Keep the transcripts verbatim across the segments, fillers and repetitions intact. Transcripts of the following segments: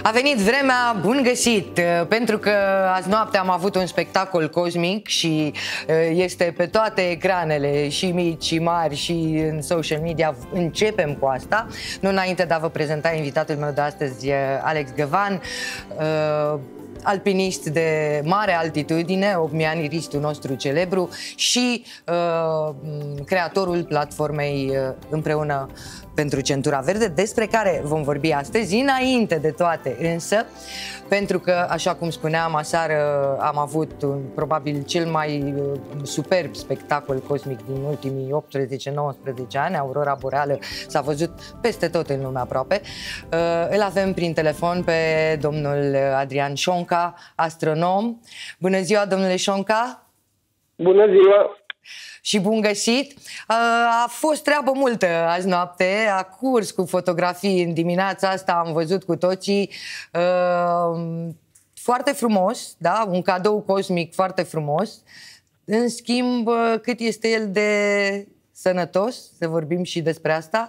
A venit vremea, bun găsit, pentru că azi noapte am avut un spectacol cosmic și este pe toate ecranele, și mici și mari, și în social media. Începem cu asta, nu înainte de a vă prezenta invitatul meu de astăzi, Alex Găvan, alpinist de mare altitudine, opmianiristul nostru celebru și uh, creatorul platformei uh, Împreună pentru Centura Verde, despre care vom vorbi astăzi. Înainte de toate însă, pentru că, așa cum spuneam, aseară am avut un, probabil cel mai uh, superb spectacol cosmic din ultimii optsprezece nouăsprezece ani, aurora boreală, s-a văzut peste tot în lume aproape. Uh, îl avem prin telefon pe domnul Adrian Șonca, astronom. Bună ziua, domnule Șonca! Bună ziua! Și bun găsit! A fost treabă multă azi noapte, a curs cu fotografii în dimineața asta, am văzut cu toții. Foarte frumos, da? Un cadou cosmic foarte frumos. În schimb, cât este el de sănătos, să vorbim și despre asta.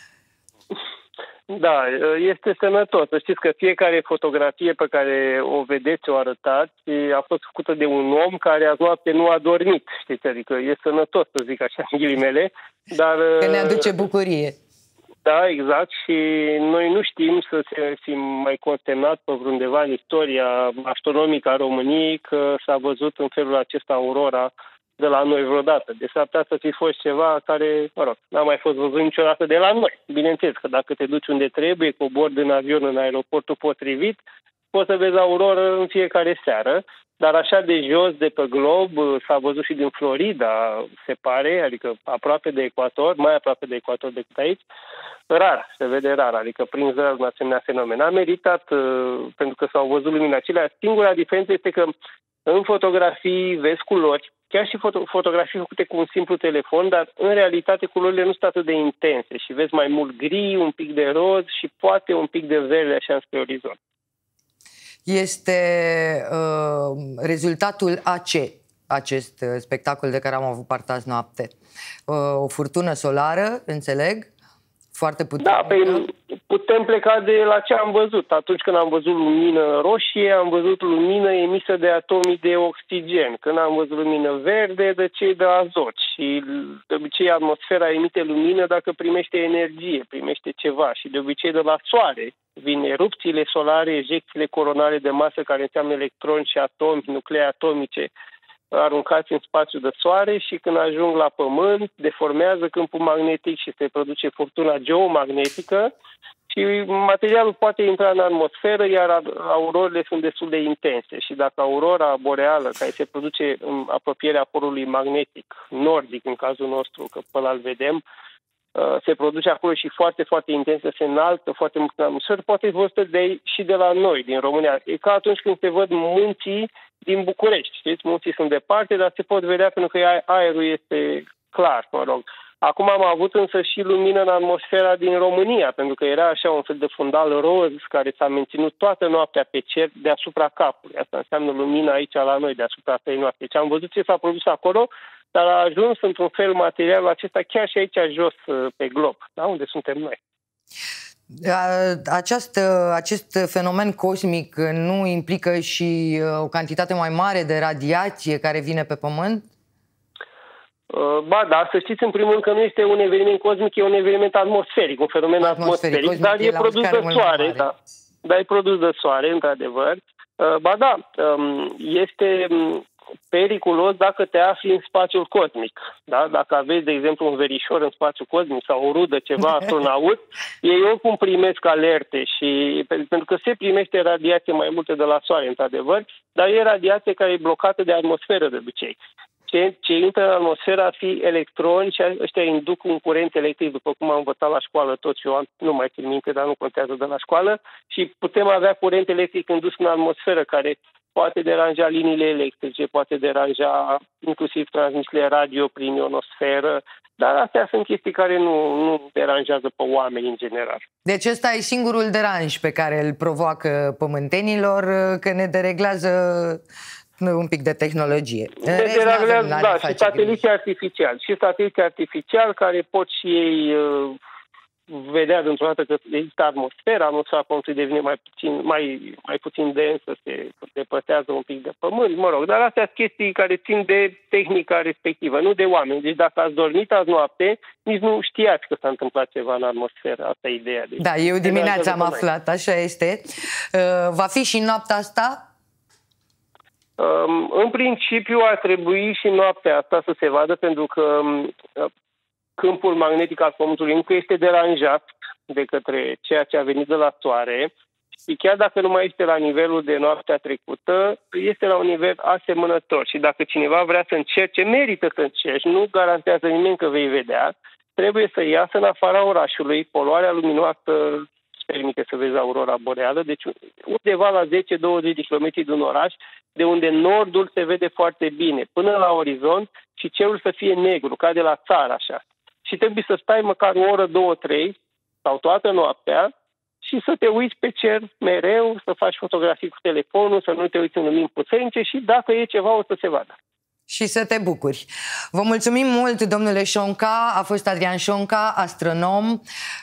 Da, este sănătos. Să știți că fiecare fotografie pe care o vedeți, o arătați, a fost făcută de un om care azi noapte nu a dormit, știți? Adică e sănătos, să zic așa, în ghilimele, dar... Că ne aduce bucurie. Da, exact, și noi nu știm să se fim mai consemnat pe undeva în istoria astronomică a României că s-a văzut în felul acesta aurora de la noi vreodată. Deci s-ar putea să fi fost ceva care, mă rog, n-a mai fost văzut niciodată de la noi. Bineînțeles că dacă te duci unde trebuie, cobori din avion în aeroportul potrivit, poți să vezi auroră în fiecare seară, dar așa de jos de pe glob s-a văzut și din Florida, se pare, adică aproape de ecuator, mai aproape de ecuator decât aici, rar, se vede rar, adică prin rar un asemenea fenomen. A meritat, pentru că s-au văzut lumini acelea. Singura diferență este că în fotografii vezi culori, chiar și foto- fotografii făcute cu un simplu telefon, dar în realitate culorile nu sunt atât de intense și vezi mai mult gri, un pic de roz și poate un pic de verde așa spre orizont. Este uh, rezultatul a ce acest uh, spectacol de care am avut parte azi noapte? Uh, o furtună solară, înțeleg? Foarte puternică. Da, pe, putem pleca de la ce am văzut. Atunci când am văzut lumină roșie, am văzut lumină emisă de atomi de oxigen. Când am văzut lumină verde, de cei de azot. Și de obicei atmosfera emite lumină dacă primește energie, primește ceva. Și de obicei de la soare vin erupțiile solare, ejecțiile coronare de masă, care înseamnă electroni și atomi, nuclee atomice, aruncați în spațiu de soare și când ajung la Pământ deformează câmpul magnetic și se produce furtuna geomagnetică și materialul poate intra în atmosferă, iar aurorile sunt destul de intense. Și dacă aurora boreală, care se produce în apropierea polului magnetic nordic, în cazul nostru, că pe ăla îl vedem, se produce acolo și foarte, foarte intensă, se înaltă foarte mult în atmosferă, poate fi văzută de, și de la noi, din România. E ca atunci când se văd munții din București. Știți, munții sunt departe, dar se pot vedea pentru că aerul este clar, mă rog. Acum am avut însă și lumină în atmosfera din România, pentru că era așa un fel de fundal roz care s-a menținut toată noaptea pe cer deasupra capului. Asta înseamnă lumina aici la noi, deasupra țării noastre. Deci am văzut ce s-a produs acolo, dar a ajuns într-un fel materialul acesta chiar și aici jos pe glob, da? Unde suntem noi. Această, acest fenomen cosmic nu implică și o cantitate mai mare de radiație care vine pe Pământ? Ba da, să știți în primul rând că nu este un eveniment cosmic, e un eveniment atmosferic, un fenomen atmosferic, atmosferic dar e produs de soare, da. Dar e produs de soare, într-adevăr. Ba da, este periculos dacă te afli în spațiul cosmic. Da? Dacă aveți, de exemplu, un verișor în spațiul cosmic sau o rudă, ceva astronaut, ei oricum primesc alerte și pentru că se primește radiație mai multe de la soare, într-adevăr, dar e radiație care e blocată de atmosferă de obicei. Ce, ce intră în atmosferă ar fi electroni și ăștia induc un curent electric, după cum am învățat la școală toți, eu nu mai țin minte, dar nu contează de la școală, și putem avea curent electric indus în atmosferă care poate deranja liniile electrice, poate deranja inclusiv transmisiile radio prin ionosferă, dar astea sunt chestii care nu, nu deranjează pe oameni în general. Deci ăsta e singurul deranj pe care îl provoacă pământenilor, că ne dereglează un pic de tehnologie. De dereglează, da, și sateliții artificiali. Și sateliții artificiali care pot și ei vedea dintr-o dată că există atmosfera, atmosfera Pământului devine mai puțin, mai, mai puțin densă, se depărtează un pic de Pământ, mă rog, dar astea sunt chestii care țin de tehnica respectivă, nu de oameni. Deci dacă ați dormit azi noapte, nici nu știați că s-a întâmplat ceva în atmosferă, asta e ideea. Deci, da, eu dimineața am aflat, așa este. Va fi și noaptea asta? În principiu ar trebui și noaptea asta să se vadă, pentru că câmpul magnetic al Pământului încă este deranjat de către ceea ce a venit de la Soare și chiar dacă nu mai este la nivelul de noaptea trecută, este la un nivel asemănător și dacă cineva vrea să încerce, merită să încerci, nu garantează nimeni că vei vedea, trebuie să iasă în afara orașului, poluarea luminoasă permite să vezi aurora boreală, deci undeva la zece douăzeci de kilometri din oraș, de unde nordul se vede foarte bine, până la orizont și cerul să fie negru, ca de la țară așa. Și trebuie să stai măcar o oră, două, trei, sau toată noaptea, și să te uiți pe cer mereu, să faci fotografii cu telefonul, să nu te uiți în lumini puternice și dacă e ceva o să se vadă. Și să te bucuri. Vă mulțumim mult, domnule Șonca. A fost Adrian Șonca, astronom.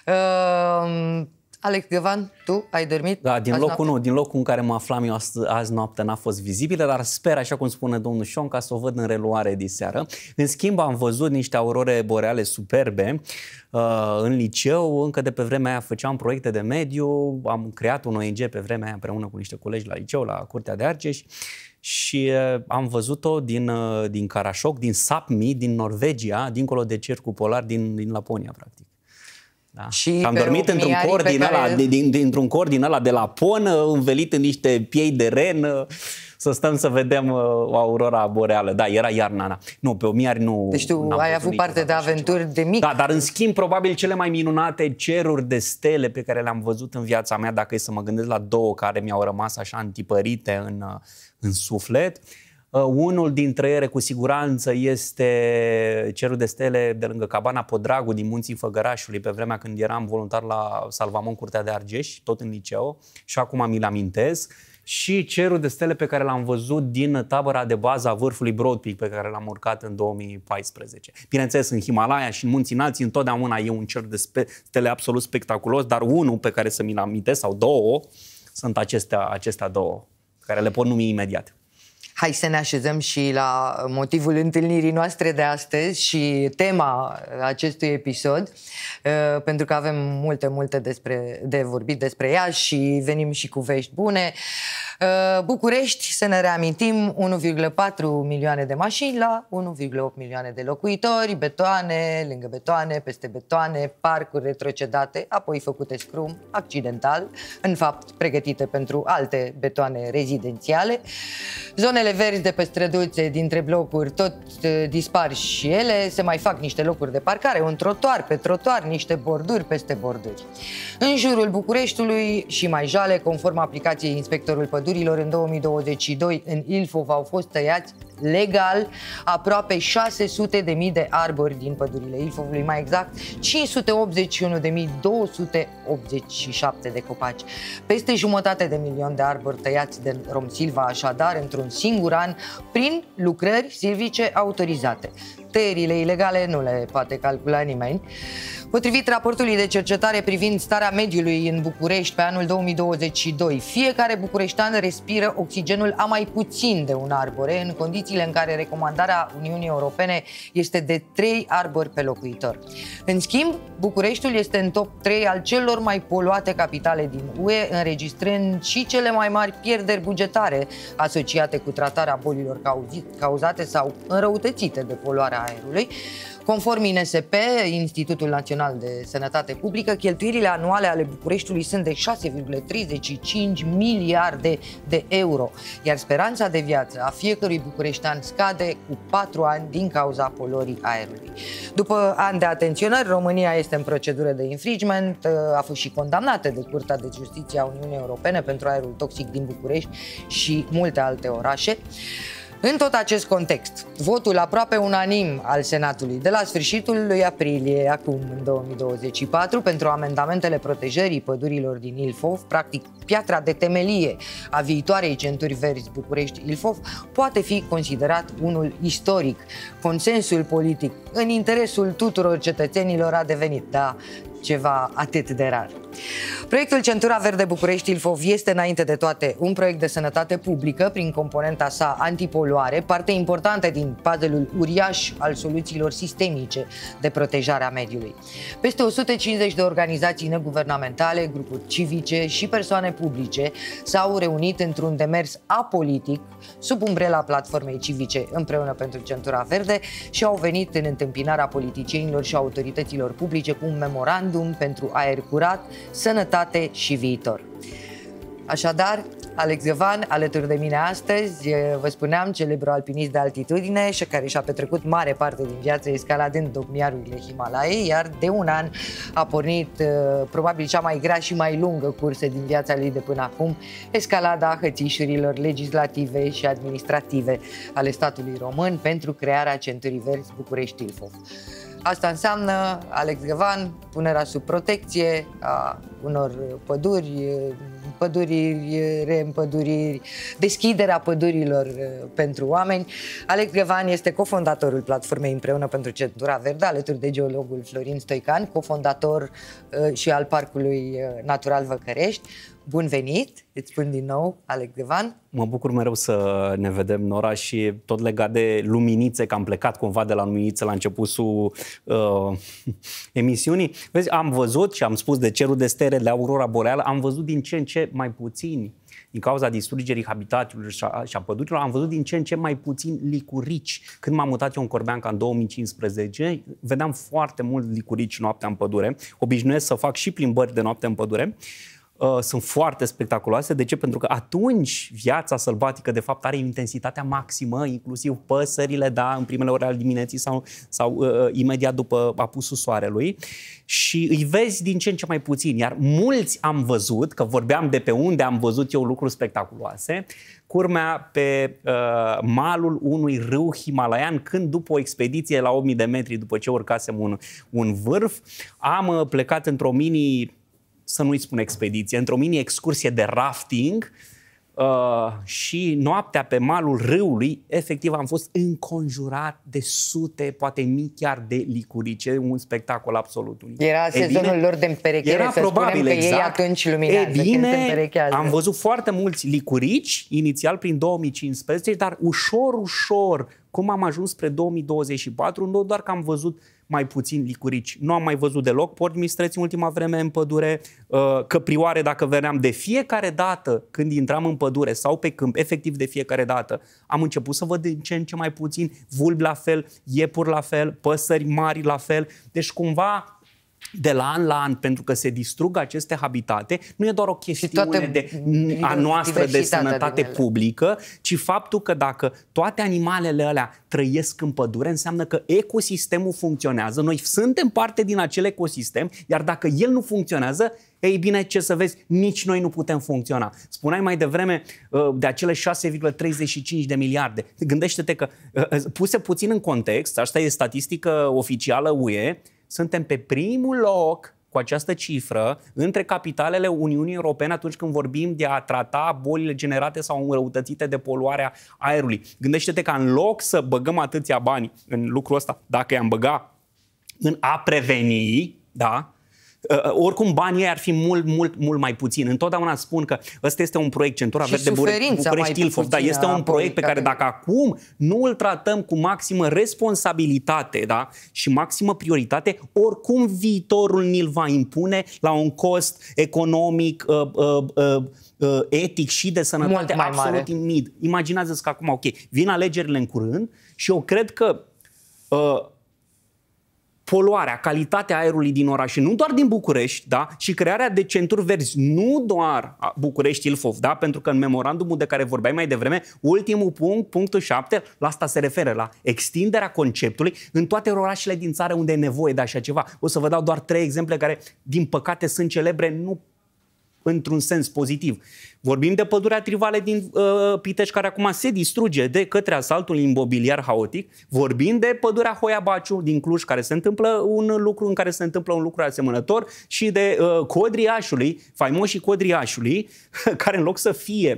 Uh... Alex Găvan, tu ai dormit? Da, din locul, nu, din locul în care mă aflam eu azi, azi noapte n-a fost vizibilă, dar sper, așa cum spune domnul Șonca, să o văd în reluare diseară. În schimb, am văzut niște aurore boreale superbe uh, în liceu. Încă de pe vremea aia făceam proiecte de mediu, am creat un O N G pe vremea aia împreună cu niște colegi la liceu, la Curtea de Argeș. Și uh, am văzut-o din, uh, din Karasjok, din Sapmi, din Norvegia, dincolo de cercul polar din, din Laponia, practic. Da. Și am dormit într-un cor, din care... ăla, din, dintr-un cor din ăla de Lapon, învelit în niște piei de ren, să stăm să vedem o aurora boreală. Da, era iarna. Na. Nu, pe Omiari nu... Deci tu ai avut parte de aventuri de mic. Da, dar în schimb, probabil cele mai minunate ceruri de stele pe care le-am văzut în viața mea, dacă e să mă gândesc la două care mi-au rămas așa întipărite în, în suflet. Uh, unul dintre ele, cu siguranță, este cerul de stele de lângă Cabana Podragu din Munții Făgărașului, pe vremea când eram voluntar la Salvamont, Curtea de Argeș, tot în liceu, și acum mi-l amintez. Și cerul de stele pe care l-am văzut din tabăra de bază a vârfului Broad Peak, pe care l-am urcat în două mii paisprezece. Bineînțeles, în Himalaya și în munții înalți, întotdeauna e un cer de stele absolut spectaculos, dar unul pe care să mi-l amintesc, sau două, sunt acestea, acestea două, care le pot numi imediat. Hai să ne așezăm și la motivul întâlnirii noastre de astăzi și tema acestui episod, pentru că avem multe, multe despre, de vorbit despre ea și venim și cu vești bune. București, să ne reamintim, unu virgulă patru milioane de mașini la unu virgulă opt milioane de locuitori, betoane, lângă betoane, peste betoane, parcuri retrocedate, apoi făcute scrum, accidental, în fapt pregătite pentru alte betoane rezidențiale. Zonele verzi de pe străduțe dintre blocuri tot uh, dispar și ele, se mai fac niște locuri de parcare, un trotuar pe trotuar, niște borduri peste borduri. În jurul Bucureștiului și mai jale, conform aplicației Inspectorul Pădurilor, în două mii douăzeci și doi în Ilfov au fost tăiați legal aproape șase sute de mii de arbori din pădurile Ilfovului, mai exact cinci sute optzeci și unu de mii două sute optzeci și șapte de copaci. Peste jumătate de milion de arbori tăiați de Romsilva, așadar, într-un singur an, prin lucrări silvice autorizate. Tăierile ilegale nu le poate calcula nimeni. Potrivit raportului de cercetare privind starea mediului în București pe anul două mii douăzeci și doi, fiecare bucureștean respiră oxigenul a mai puțin de un arbore, în condițiile în care recomandarea Uniunii Europene este de trei arbori pe locuitor. În schimb, Bucureștiul este în top trei al celor mai poluate capitale din U E, înregistrând și cele mai mari pierderi bugetare asociate cu tratarea bolilor cauzate sau înrăutățite de poluarea aerului. Conform I N S P, Institutul Național de Sănătate Publică, cheltuielile anuale ale Bucureștiului sunt de șase virgulă treizeci și cinci miliarde de euro, iar speranța de viață a fiecărui bucureștean scade cu patru ani din cauza poluării aerului. După ani de atenționări, România este în procedură de infringement, a fost și condamnată de Curtea de Justiție a Uniunii Europene pentru aerul toxic din București și multe alte orașe. În tot acest context, votul aproape unanim al Senatului de la sfârșitul lui aprilie, acum în două mii douăzeci și patru, pentru amendamentele protejării pădurilor din Ilfov, practic piatra de temelie a viitoarei centuri verzi București-Ilfov, poate fi considerat unul istoric. Consensul politic în interesul tuturor cetățenilor a devenit, da, ceva atât de rar. Proiectul Centura Verde București-Ilfov este înainte de toate un proiect de sănătate publică prin componenta sa antipoluare, parte importantă din puzzle-ul uriaș al soluțiilor sistemice de protejare a mediului. Peste o sută cincizeci de organizații neguvernamentale, grupuri civice și persoane publice s-au reunit într-un demers apolitic sub umbrela platformei civice Împreună pentru Centura Verde și au venit în întâmpinarea politicienilor și autorităților publice cu un memorandum pentru aer curat, sănătate și viitor. Așadar, Alex Găvan, alături de mine astăzi, vă spuneam, celebru alpinist de altitudine și care și-a petrecut mare parte din viață escaladând dogmiarurile Himalaiei, iar de un an a pornit probabil cea mai grea și mai lungă cursă din viața lui de până acum, escalada hățișurilor legislative și administrative ale statului român pentru crearea Centurii Verzi București-Ilfov. Asta înseamnă, Alex Găvan, punerea sub protecție a unor păduri, păduriri, reîmpăduriri, deschiderea pădurilor pentru oameni. Alex Găvan este cofondatorul platformei Împreună pentru Centura Verde, alături de geologul Florin Stoican, cofondator și al Parcului Natural Văcărești. Bun venit, îți spun din nou, Alex Găvan. Mă bucur mereu să ne vedem, Nora, și tot legat de luminițe, că am plecat cumva de la luminițe la începutul uh, emisiunii. Vezi, am văzut și am spus de cerul de stele, de aurora boreală, am văzut din ce în ce mai puțini, din cauza distrugerii habitatelor și a, și a pădurilor, am văzut din ce în ce mai puțini licurici. Când m-am mutat eu în Corbeanca în două mii cincisprezece, vedeam foarte mult licurici noaptea în pădure. Obișnuiesc să fac și plimbări de noapte în pădure. Sunt foarte spectaculoase. De ce? Pentru că atunci viața sălbatică de fapt are intensitatea maximă, inclusiv păsările, da, în primele ore ale dimineții sau, sau uh, imediat după apusul soarelui, și îi vezi din ce în ce mai puțin. Iar mulți am văzut, că vorbeam de pe unde am văzut eu lucruri spectaculoase, curmea pe uh, malul unui râu himalaian, când după o expediție la opt mii de metri, după ce urcasem un, un vârf, am uh, plecat într-o mini, să nu-i spun expediție, într-o mini-excursie de rafting uh, și noaptea pe malul râului, efectiv am fost înconjurat de sute, poate mii chiar de licurice, un spectacol absolut unic. Era e sezonul bine, lor de împerechere, era să probabil, spunem că exact. Ei atunci luminează, e bine, când se împerechează. Am văzut foarte mulți licurici, inițial prin două mii cincisprezece, dar ușor, ușor, cum am ajuns spre două mii douăzeci și patru, nu doar că am văzut mai puțin licurici. Nu am mai văzut deloc porci mistreți în ultima vreme în pădure, căprioare dacă veneam de fiecare dată când intram în pădure sau pe câmp, efectiv de fiecare dată, am început să văd din ce în ce mai puțin, vulpi la fel, iepuri la fel, păsări mari la fel. Deci cumva de la an la an, pentru că se distrug aceste habitate, nu e doar o chestiune de, a noastră de sănătate publică, ci faptul că dacă toate animalele alea trăiesc în pădure, înseamnă că ecosistemul funcționează, noi suntem parte din acel ecosistem, iar dacă el nu funcționează, ei bine, ce să vezi, nici noi nu putem funcționa. Spuneai mai devreme de acele șase virgulă treizeci și cinci de miliarde. Gândește-te că, puse puțin în context, asta e statistică oficială U E, suntem pe primul loc cu această cifră între capitalele Uniunii Europene atunci când vorbim de a trata bolile generate sau înrăutățite de poluarea aerului. Gândește-te că în loc să băgăm atâția bani în lucrul ăsta, dacă i-am băga în a preveni, da, Uh, oricum banii ar fi mult, mult, mult mai puțin. Întotdeauna spun că ăsta este un proiect, Centura Verde București-Ilfov, da, este un proiect pe care dacă acum nu îl tratăm cu maximă responsabilitate, da, și maximă prioritate, oricum viitorul ni-l va impune la un cost economic, uh, uh, uh, uh, etic și de sănătate absolut imid. Imaginează-ți că acum, ok, vin alegerile în curând și eu cred că uh, poluarea, calitatea aerului din oraș, nu doar din București, da, și crearea de centuri verzi, nu doar București-Ilfov, da, pentru că în memorandumul de care vorbeai mai devreme, ultimul punct, punctul șapte, la asta se referă, la extinderea conceptului în toate orașele din țară unde e nevoie de așa ceva. O să vă dau doar trei exemple care, din păcate, sunt celebre, nu într-un sens pozitiv. Vorbim de pădurea Trivale din uh, Pitești, care acum se distruge de către asaltul imobiliar haotic. Vorbim de pădurea Hoia Baciu din Cluj, care se întâmplă un lucru în care se întâmplă un lucru asemănător, și de uh, Codriașului, faimoșii Codriașului, care în loc să fie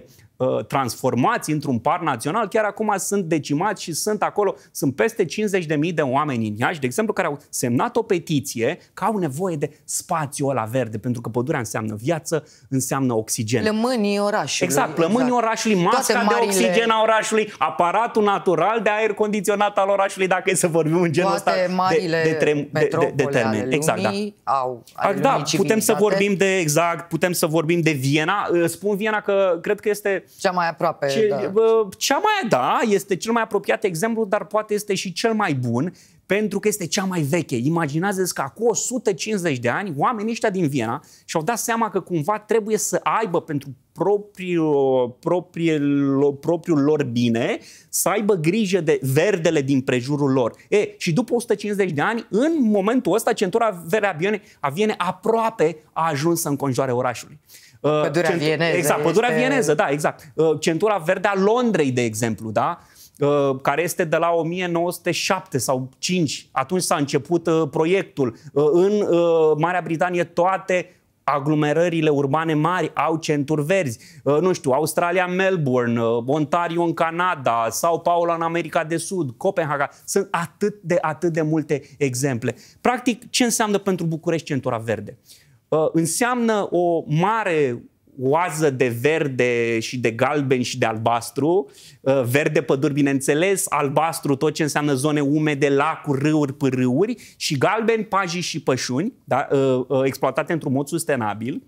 uh, transformați într-un parc național, chiar acum sunt decimați și sunt acolo, sunt peste cincizeci de mii de oameni în Iași, de exemplu, care au semnat o petiție că au nevoie de spațiul ăla verde, pentru că pădurea înseamnă viață, înseamnă oxigen. Plămânii orașului. Exact, plămânii exact. orașului, masca marile... de oxigen a orașului, aparatul natural de aer condiționat al orașului, dacă e să vorbim în genul ăsta de, de, de, de, de, de termen. Exact, da. Au, da, putem să vorbim de exact, putem să vorbim de Viena. Spun Viena că cred că este cea mai aproape, ce, da. Cea mai, da, este cel mai apropiat exemplu, dar poate este și cel mai bun, pentru că este cea mai veche. Imaginează-ți că acum o sută cincizeci de ani, oamenii ăștia din Viena și-au dat seama că cumva trebuie să aibă pentru propriul, propriul, propriul lor bine, să aibă grijă de verdele din prejurul lor. E, și după o sută cincizeci de ani, în momentul ăsta, centura verde a Viene, a Viene aproape a ajuns să înconjoare orașului. Pădurea Cent... vieneză. Exact, pădurea este... vieneză, da, exact. Centura verde a Londrei, de exemplu, da? Care este de la o mie nouă sute șapte sau cinci. Atunci s-a început uh, proiectul. Uh, în uh, Marea Britanie toate aglomerările urbane mari au centuri verzi. Uh, nu știu, Australia, Melbourne, uh, Ontario în Canada, Sao Paulo în America de Sud, Copenhaga. Sunt atât de, atât de multe exemple. Practic, ce înseamnă pentru București centura verde? Uh, înseamnă o mare oază de verde și de galben și de albastru, verde păduri bineînțeles, albastru tot ce înseamnă zone umede, lacuri, râuri, pârâuri și galben pajii și pășuni, da? Exploatate într-un mod sustenabil,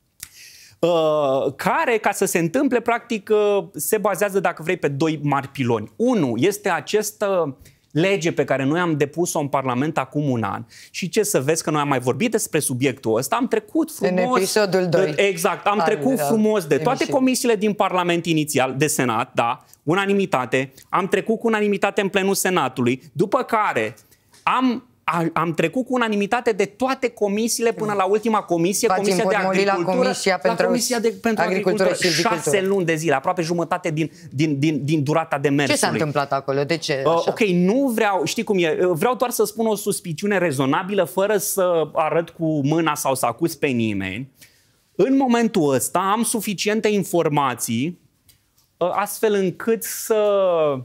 care, ca să se întâmple, practic se bazează, dacă vrei, pe doi mari piloni. Unu este această lege pe care noi am depus-o în Parlament acum un an. Și ce să vezi că noi am mai vorbit despre subiectul ăsta, am trecut frumos... În episodul doi. Exact, am trecut frumos de toate comisiile din Parlament inițial, de Senat, da, unanimitate, am trecut cu unanimitate în plenul Senatului, după care am... Am trecut cu unanimitate de toate comisiile până la ultima comisie, Comisia de Agricultură, la Comisia pentru, la Comisia de, pentru Agricultură, Agricultură șase luni de zile, aproape jumătate din, din, din, din durata de mersului. Ce s-a întâmplat acolo? De ce? Uh, ok, nu vreau, știi cum e, vreau doar să spun o suspiciune rezonabilă fără să arăt cu mâna sau să acuz pe nimeni. În momentul ăsta am suficiente informații uh, astfel încât să...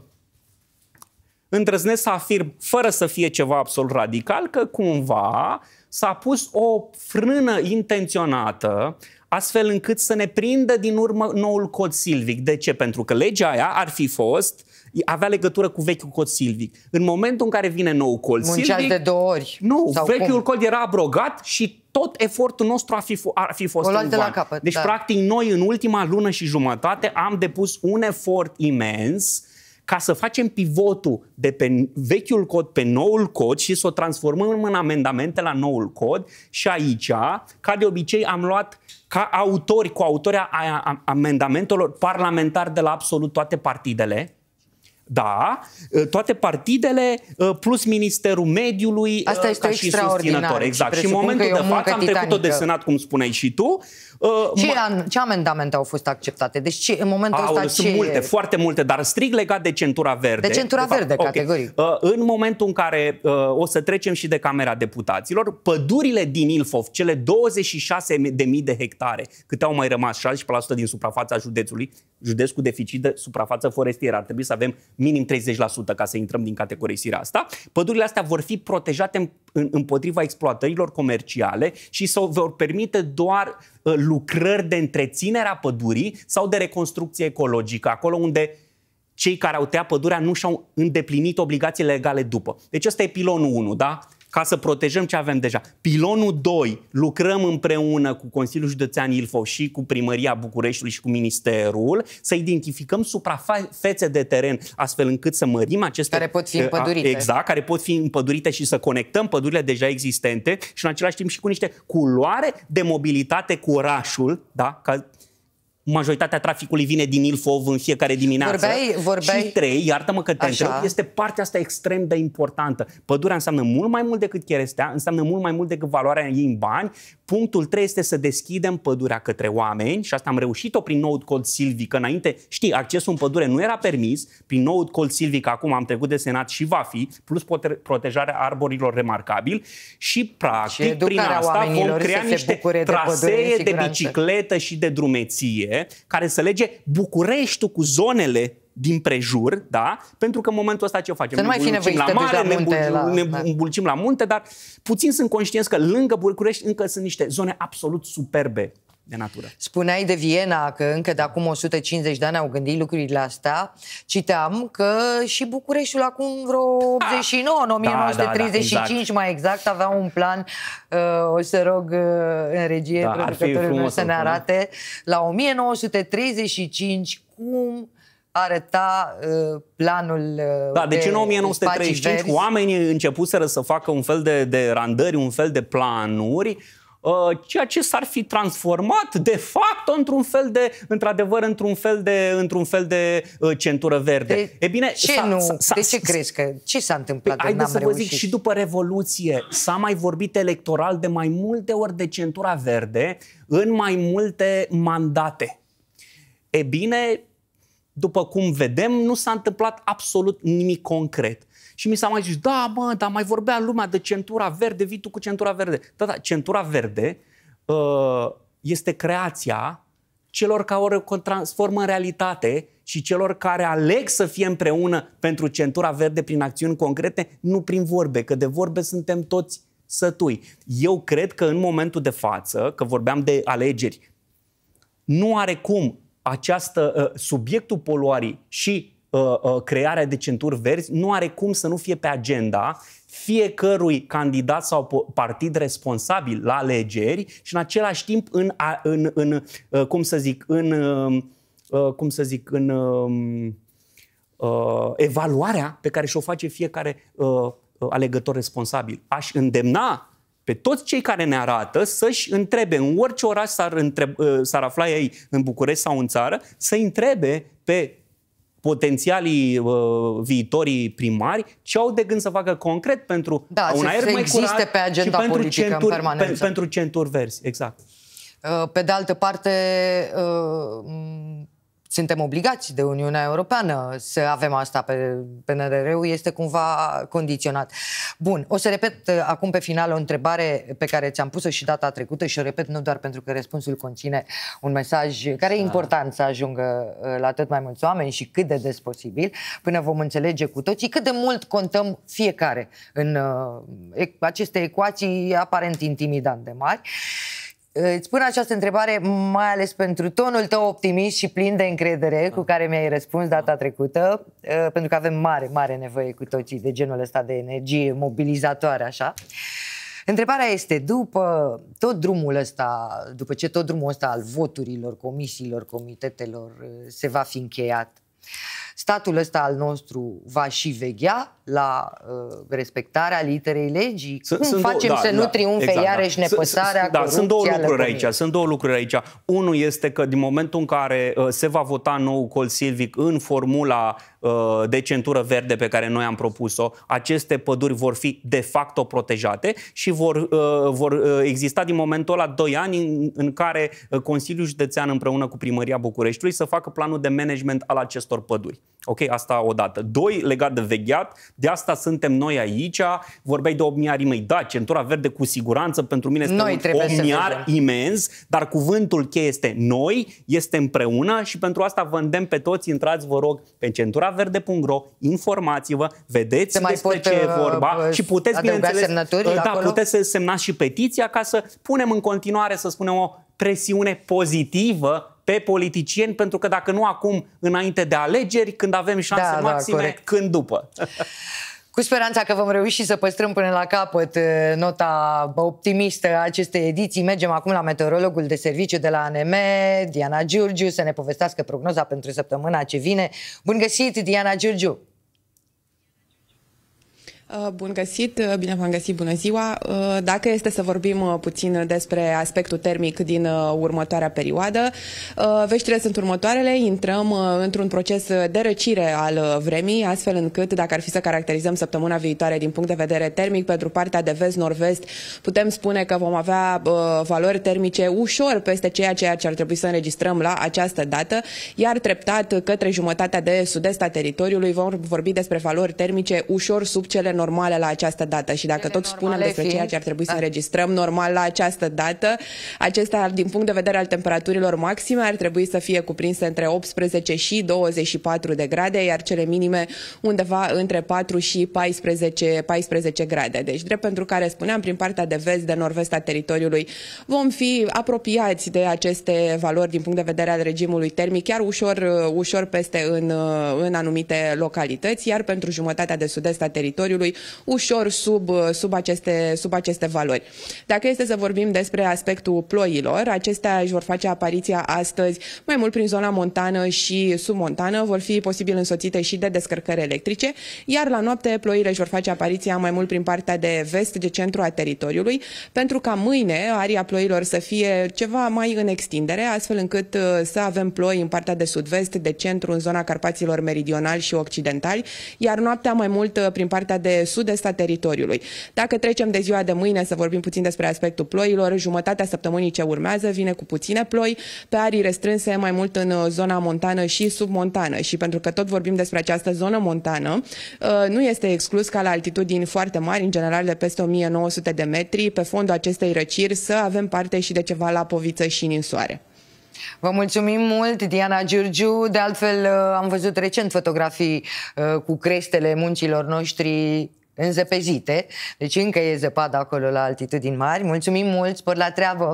îndrăznesc să afirm, fără să fie ceva absolut radical, că cumva s-a pus o frână intenționată astfel încât să ne prindă din urmă noul cod silvic. De ce? Pentru că legea aia ar fi fost, avea legătură cu vechiul cod silvic. În momentul în care vine nou cod Munceați silvic... de două ori. Nu, sau vechiul cum? cod era abrogat și tot efortul nostru ar fi, ar fi fost în van. Capăt, deci, da. practic, noi în ultima lună și jumătate am depus un efort imens ca să facem pivotul de pe vechiul cod pe noul cod și să o transformăm în amendamente la noul cod. Și aici, ca de obicei, am luat ca autori, cu autorii a amendamentelor parlamentari de la absolut toate partidele. Da, toate partidele plus Ministerul Mediului. Asta este ca și extraordinar. Exact. Și în momentul de față am trecut-o de Senat, cum spuneai și tu. Ce, uh, ce amendamente au fost acceptate? Deci ce, în momentul ăsta sunt ce multe, e? foarte multe, dar strict legat de centura verde. De centura de verde, fapt, categoric. Okay. Uh, în momentul în care uh, o să trecem și de Camera Deputaților, pădurile din Ilfov, cele douăzeci și șase de mii de hectare, câte au mai rămas, șaizeci la sută din suprafața județului, județ cu deficit de suprafață forestieră, ar trebui să avem minim treizeci la sută ca să intrăm din categorisirea asta. Pădurile astea vor fi protejate împotriva exploatărilor comerciale și să vor permite doar uh, lucrări de întreținere a pădurii sau de reconstrucție ecologică, acolo unde cei care au tăiat pădurea nu și-au îndeplinit obligațiile legale după. Deci ăsta e pilonul unu, da? Ca să protejăm ce avem deja. Pilonul doi, lucrăm împreună cu Consiliul Județean Ilfov și cu Primăria Bucureștiului și cu Ministerul să identificăm suprafețe de teren astfel încât să mărim aceste... Care pot fi împădurite. Exact, care pot fi împădurite și să conectăm pădurile deja existente și în același timp și cu niște culoare de mobilitate cu orașul, da? Ca majoritatea traficului vine din Ilfov în fiecare dimineață. Vorbeai, vorbeai... Și trei, iartă-mă că te întreb, este partea asta extrem de importantă. Pădurea înseamnă mult mai mult decât cherestea, înseamnă mult mai mult decât valoarea ei în bani, Punctul trei este să deschidem pădurea către oameni și asta am reușit-o prin noul cod silvic, că înainte, știi, accesul în pădure nu era permis, prin noul cod silvic acum am trecut de Senat și va fi, plus protejarea arborilor remarcabili și practic și prin asta vom crea niște trasee de, de bicicletă și de drumeție care să lege Bucureștiul cu zonele din prejur, da? Pentru că în momentul ăsta ce facem? Să nu mai fi nevoie la mare, la ne, munte, la... ne îmbulcim la munte, dar puțin sunt conștienți că lângă București încă sunt niște zone absolut superbe de natură. Spuneai de Viena că încă de acum o sută cincizeci de ani au gândit lucrurile astea. Citeam că și Bucureștiul acum vreo optzeci și nouă, în o mie nouă sute treizeci și cinci, da, da, exact. Mai exact, avea un plan, uh, o să rog uh, în regie, da, producătorul meu să ne arate, la o mie nouă sute treizeci și cinci cum arăta uh, planul uh, da, deci de în o mie nouă sute treizeci și cinci verzi. Oamenii începuseră să facă un fel de, de randări, un fel de planuri, uh, ceea ce s-ar fi transformat de fapt într-un fel de, într-adevăr, într-un fel de, într-un fel de uh, centură verde. De e bine, ce s-a, nu? S-a, de ce crezi că? Ce s-a întâmplat? Păi, haideți să vă zic, și după Revoluție s-a mai vorbit electoral de mai multe ori de centura verde în mai multe mandate. E bine, după cum vedem, nu s-a întâmplat absolut nimic concret. Și mi s-a mai zis, da, mă, dar mai vorbea lumea de centura verde, vii tu cu centura verde. Da, da, centura verde uh, este creația celor care o transformă în realitate și celor care aleg să fie împreună pentru centura verde prin acțiuni concrete, nu prin vorbe, că de vorbe suntem toți sătui. Eu cred că în momentul de față, că vorbeam de alegeri, nu are cum această, uh, subiectul poluării și uh, uh, crearea de centuri verzi nu are cum să nu fie pe agenda fiecărui candidat sau partid responsabil la alegeri și în același timp în, în, în uh, cum să zic, în, uh, cum să zic, în uh, uh, evaluarea pe care și-o face fiecare uh, alegător responsabil. Aș îndemna pe toți cei care ne arată să-și întrebe, în orice oraș s-ar, întreb, s-ar afla ei în București sau în țară, să întrebe pe potențialii uh, viitorii primari ce au de gând să facă concret pentru da, un aer mai curat pe agenda și pentru centuri, centuri, pe, pentru centuri verzi. Exact. Pe de altă parte, uh, suntem obligați de Uniunea Europeană să avem asta. Pe P N R R-ul este cumva condiționat. Bun, o să repet acum pe final o întrebare pe care ți-am pus-o și data trecută și o repet nu doar pentru că răspunsul conține un mesaj care e important să ajungă la tot mai mulți oameni și cât de des posibil, până vom înțelege cu toții cât de mult contăm fiecare în uh, aceste ecuații aparent intimidant de mari. Îți pun această întrebare mai ales pentru tonul tău optimist și plin de încredere cu care mi-ai răspuns data trecută, pentru că avem mare, mare nevoie cu toții de genul ăsta de energie mobilizatoare, așa. Întrebarea este, după tot drumul ăsta, după ce tot drumul ăsta al voturilor, comisiilor, comitetelor se va fi încheiat, statul ăsta al nostru va și veghea la uh, respectarea literei legii? S Cum sunt facem două, da, să nu da, triumfe exact, iarăși da. nepăsarea, da, corupția, sunt două lucruri lăcomie. aici. Sunt două lucruri aici. Unul este că din momentul în care uh, se va vota nou cod silvic în formula uh, de centură verde pe care noi am propus-o, aceste păduri vor fi de facto protejate și vor, uh, vor uh, exista din momentul ăla doi ani în, în care uh, Consiliul Județean împreună cu Primăria Bucureștiului să facă planul de management al acestor păduri. Ok, asta odată. Doi, legat de vegheat, de asta suntem noi aici. Vorbeai de omniarii mei. Da, centura verde cu siguranță pentru mine este noi un omniar imens, dar cuvântul cheie este noi, este împreună și pentru asta vă îndemn pe toți, intrați, vă rog, pe centura verde punct ro, informați-vă, vedeți se despre ce e vorba uh, și puteți, bineînțeles, da, acolo? puteți să semnați și petiția ca să punem în continuare, să spunem, o presiune pozitivă pe politicieni, pentru că dacă nu acum, înainte de alegeri, când avem șanse da, maxime, da, când după. Cu speranța că vom reuși să păstrăm până la capăt nota optimistă a acestei ediții, mergem acum la meteorologul de serviciu de la A N M, Diana Giurgiu, să ne povestească prognoza pentru săptămâna ce vine. Bun găsit, Diana Giurgiu! Bun găsit, bine v-am găsit, bună ziua! Dacă este să vorbim puțin despre aspectul termic din următoarea perioadă, veștile sunt următoarele, intrăm într-un proces de răcire al vremii, astfel încât, dacă ar fi să caracterizăm săptămâna viitoare din punct de vedere termic, pentru partea de vest-nord-vest, putem spune că vom avea valori termice ușor peste ceea ce ar trebui să înregistrăm la această dată, iar treptat către jumătatea de sud-est a teritoriului vom vorbi despre valori termice ușor sub cele normale la această dată. Și dacă tot spunem despre ceea ce ar trebui să înregistrăm normal la această dată, acestea, din punct de vedere al temperaturilor maxime, ar trebui să fie cuprinse între optsprezece și douăzeci și patru de grade, iar cele minime undeva între patru și paisprezece grade. Deci, drept pentru care spuneam, prin partea de vest, de nord-vest a teritoriului, vom fi apropiați de aceste valori din punct de vedere al regimului termic, chiar ușor, ușor peste în, în anumite localități, iar pentru jumătatea de sud-est a teritoriului ușor sub, sub, aceste, sub aceste valori. Dacă este să vorbim despre aspectul ploilor, acestea își vor face apariția astăzi mai mult prin zona montană și submontană, vor fi posibil însoțite și de descărcări electrice, iar la noapte ploile își vor face apariția mai mult prin partea de vest, de centru a teritoriului, pentru ca mâine aria ploilor să fie ceva mai în extindere, astfel încât să avem ploi în partea de sud-vest, de centru, în zona Carpaților meridionali și occidentali, iar noaptea mai mult prin partea de sud-est a teritoriului. Dacă trecem de ziua de mâine să vorbim puțin despre aspectul ploilor, jumătatea săptămânii ce urmează vine cu puține ploi, pe arii restrânse mai mult în zona montană și submontană. Și pentru că tot vorbim despre această zonă montană, nu este exclus ca la altitudini foarte mari, în general de peste o mie nouă sute de metri, pe fondul acestei răciri să avem parte și de ceva lapoviță și ninsoare. Vă mulțumim mult, Diana Giurgiu. De altfel, am văzut recent fotografii cu crestele munților noștri înzăpezite, deci încă e zăpadă acolo la altitudini mari. Mulțumim mult, spor la treabă.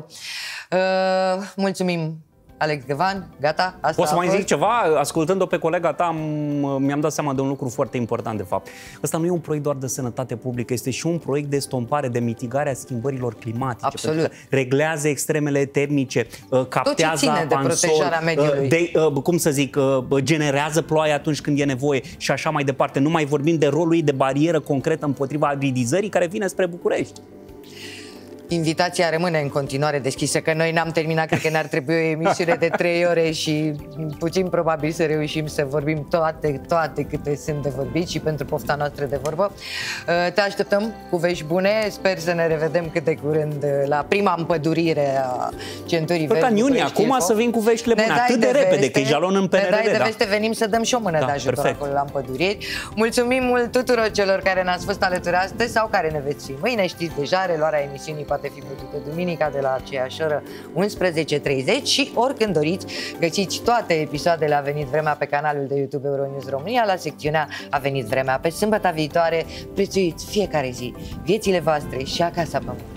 Mulțumim, Alex Găvan, gata? Asta Poți să mai fost? zic ceva? Ascultând-o pe colega ta, mi-am dat seama de un lucru foarte important, de fapt. Ăsta nu e un proiect doar de sănătate publică, este și un proiect de estompare, de mitigare a schimbărilor climatice. Absolut. Reglează extremele termice, captează avansori, de, cum să zic, generează ploaie atunci când e nevoie și așa mai departe. Nu mai vorbim de rolul ei de barieră concretă împotriva aridizării care vine spre București. Invitația rămâne în continuare deschisă, că noi n-am terminat, cred că ne-ar trebui o emisiune de trei ore și puțin probabil să reușim să vorbim toate, toate câte sunt de vorbit și pentru pofta noastră de vorbă. Te așteptăm cu vești bune, sper să ne revedem cât de curând la prima împădurire a centurii verzi. Ca în iunie, acum să vin cu veștile bune, atât de repede, că e jalon în P N R D. Ne dai de veste, venim să dăm și o mână de ajutor acolo la împăduriri. Mulțumim mult tuturor celor care ne-ați fost alături astăzi sau care ne veți fi mâine. Știți deja, reluarea emisiunii poate fi văzută duminica de la aceeași oră unsprezece treizeci și oricând doriți, găsiți toate episoadele A venit vremea pe canalul de YouTube Euronews România, la secțiunea A venit vremea. Pe sâmbătă viitoare, prețuiți fiecare zi viețile voastre și acasă pe